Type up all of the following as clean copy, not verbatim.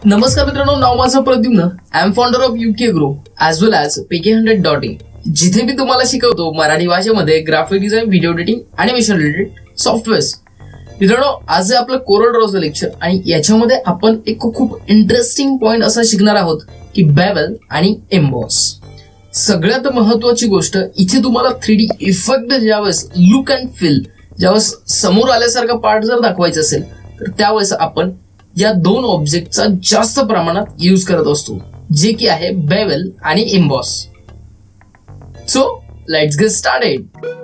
नमस्कार मित्रांनो, नाव माझं Pradyumna. I am founder of UK Grow as well as pk100.in, जिथे मी तुम्हाला शिकवतो मराठी भाषेमध्ये graphic design, video editing, animation related softwares. मित्रांनो, आज आहे आपलं कोरल ड्रॉचं लेक्चर आणि याच्यामध्ये आपण एक खूप इंटरेस्टिंग पॉइंट असा शिकणार आहोत की बेवल आणि एम्बॉस. सगळ्यात महत्वाची गोष्ट इथे तुम्हाला 3D इफेक्ट ज्यावेळेस लुक अँड फील ज्यावेळेस समोर आल्यासारखा पार्ट जर दाखवायचा असेल तर त्यावेळेस आपण या दोन ऑब्जेक्टचा जास्त प्रमाणात यूज करत असतो, जे की आहे बेवल आणि emboss. So let's get started.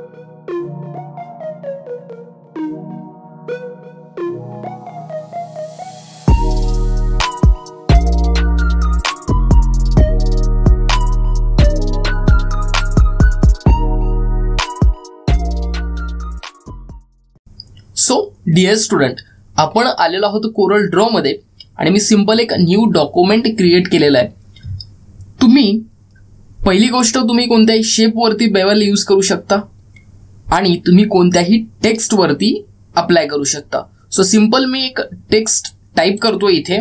So dear student, आपण आलेलो आहोत कोरल ड्रॉ मध्ये आणि मी सिंपल एक न्यू डॉक्युमेंट क्रिएट केलेला आहे. तुम्ही पहिली गोष्ट, तुम्ही कोणत्याही शेप वरती बेवल यूज करू शकता आणि तुम्ही कोणत्याही टेक्स्ट वरती अप्लाय करू शकता. सो सिंपल मी एक टेक्स्ट टाइप करतो इथे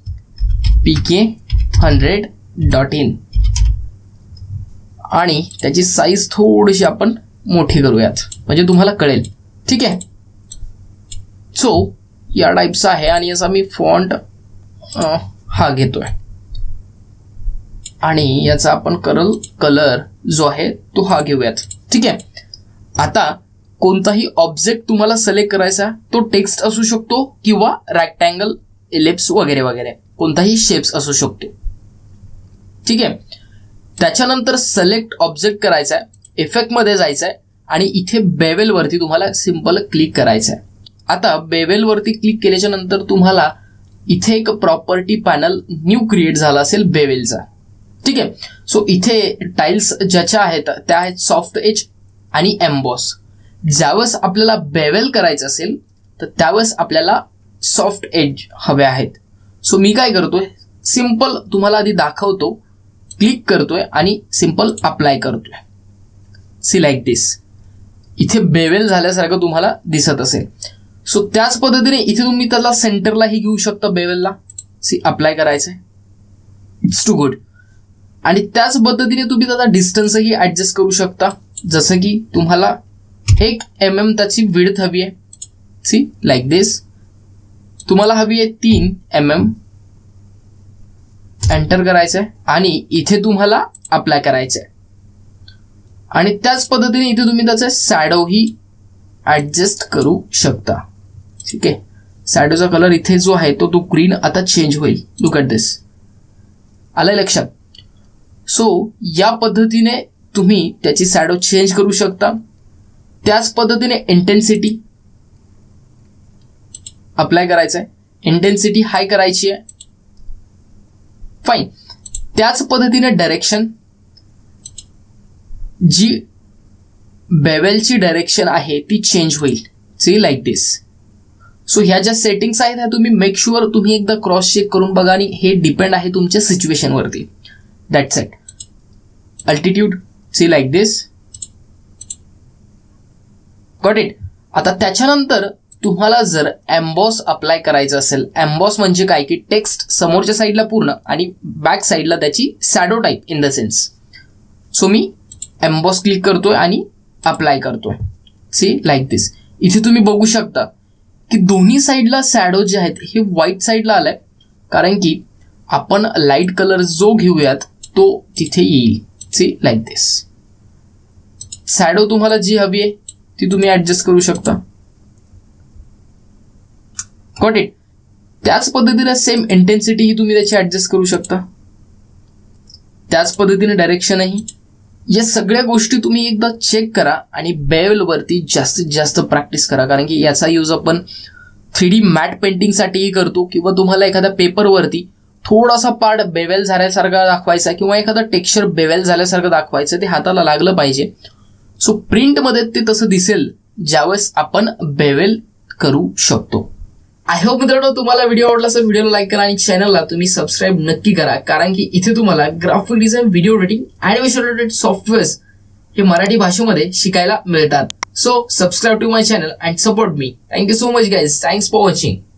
pk100.in आणि त्याची साईज थोडीशी आपण मोठी करूयात म्हणजे तुम्हाला कळेल. ठीक आहे. सो या टाइपचा आहे आणि याचा मी फॉन्ट हा घेतोय आणि याचा आपण कलर जो आहे तो हा घेऊयात. ठीक आहे. आता कोणताही ऑब्जेक्ट तुम्हाला सिलेक्ट करायचा, तो टेक्स्ट असू शकतो किंवा रेक्टँगल, इलिप्स वगैरे वगैरे कोणताही शेप्स असू शकतो. ठीक आहे. त्याच्यानंतर सिलेक्ट ऑब्जेक्ट करायचा आहे, इफेक्ट मध्ये जायचं आहे आणि इथे बेवल वरती तुम्हाला सिंपल क्लिक करायचं आहे. आता बेवल वरती क्लिक केल्याच्या नंतर तुम्हाला इथे एक प्रॉपर्टी पॅनल न्यू क्रिएट झाला असेल बेवलचा. ठीक आहे. सो इथे टाइल्स ज्याच्या आहेत त्या आहेत सॉफ्ट एज आणि एम्बॉस. ज्यावेळेस आपल्याला बेवल करायचं असेल तर त्यावेळेस आपल्याला सॉफ्ट एज हवे आहेत. सो मी काय करतोय, सिंपल तुम्हाला आधी दाखवतो, क्लिक करतोय आणि सिंपल अप्लाय करतोय. See like this. इथे बेवल झाल्यासारखं तुम्हाला दिसत असेल. सो त्याच पद्धतीने इथे तुम्ही त्याला सेंटरलाही घेऊ शकता बेवलला. सी अप्लाय करायचंय. It's too good. आणि त्याच पद्धतीने तुम्ही त्याचा डिस्टन्सही ऍडजस्ट करू शकता. जसं की तुम्हाला 1 mm त्याची विड्थ हवी आहे. See like this. तुम्हाला हवी आहे 3 mm. एंटर करायचंय आणि इथे तुम्हाला अप्लाय करायचंय. आणि त्याच पद्धतीने इथे तुम्ही त्याचा शॅडोही ऍडजस्ट करू शकता. ठीक आहे. शॅडोचा कलर इथे जो आहे तो ग्रीन आता चेंज होईल. Look at this. आलं लक्षात. सो या पद्धतीने तुम्ही त्याची शॅडो चेंज करू शकता. त्याच पद्धतीने इंटेन्सिटी अप्लाय करायचं आहे. इंटेन्सिटी हाय करायची आहे. फाईन. त्याच पद्धतीने डायरेक्शन, जी बेवलची डायरेक्शन आहे ती चेंज होईल. सी लाईक दिस. सो ह्या ज्या सेटिंग्स आहेत ह्या तुम्ही मेक शुअर तुम्ही एकदा क्रॉस चेक करून बघा आणि हे डिपेंड आहे तुमच्या सिच्युएशन वरती. That's it. Altitude, see like this. Got it. आता त्याच्यानंतर तुम्हाला जर एम्बॉस अप्लाय करायचं असेल, एम्बॉस म्हणजे काय की टेक्स्ट समोरच्या साईडला पूर्ण आणि बॅक साईडला त्याची shadow type in the sense. So मी एम्बॉस क्लिक करतोय आणि अप्लाय करतोय. See like this. इथे तुम्ही बघू शकता की दोन्ही साईडला शॅडो जे आहेत हे व्हाईट साईडला आलाय, कारण की आपण लाईट कलर जो घेऊयात तो तिथे येईल. सी लाईक दिस. शॅडो तुम्हाला जी हवी आहे ती तुम्ही ऍडजस्ट करू शकता. Got it. त्याच पद्धतीने सेम इंटेन्सिटी ही तुम्ही त्याची ऍडजस्ट करू शकता. त्याच पद्धतीने डायरेक्शनही. या सगळ्या गोष्टी तुम्ही एकदा चेक करा आणि बेवल वरती जास्तीत जास्त प्रॅक्टिस करा, कारण की याचा यूज आपण 3D मॅट पेंटिंग साठीही करतो किंवा तुम्हाला एखाद्या पेपरवरती थोडासा पार्ट बेवल झाल्यासारखा दाखवायचा किंवा एखादा टेक्स्चर बेवल झाल्यासारखं दाखवायचं, ते हाताला लागलं पाहिजे. सो प्रिंटमध्ये ते तसं दिसेल ज्यावेळेस आपण बेवल करू शकतो. आय होप मित्रांनो तुम्हाला व्हिडिओ आवडला असेल, व्हिडिओला लाईक करा आणि चॅनलला तुम्ही सबस्क्राईब नक्की करा, कारण की इथे तुम्हाला graphic design, video editing, animation related softwares हे मराठी भाषेमध्ये शिकायला मिळतात. So subscribe to my channel and support me. Thank you so much guys. Thanks for watching.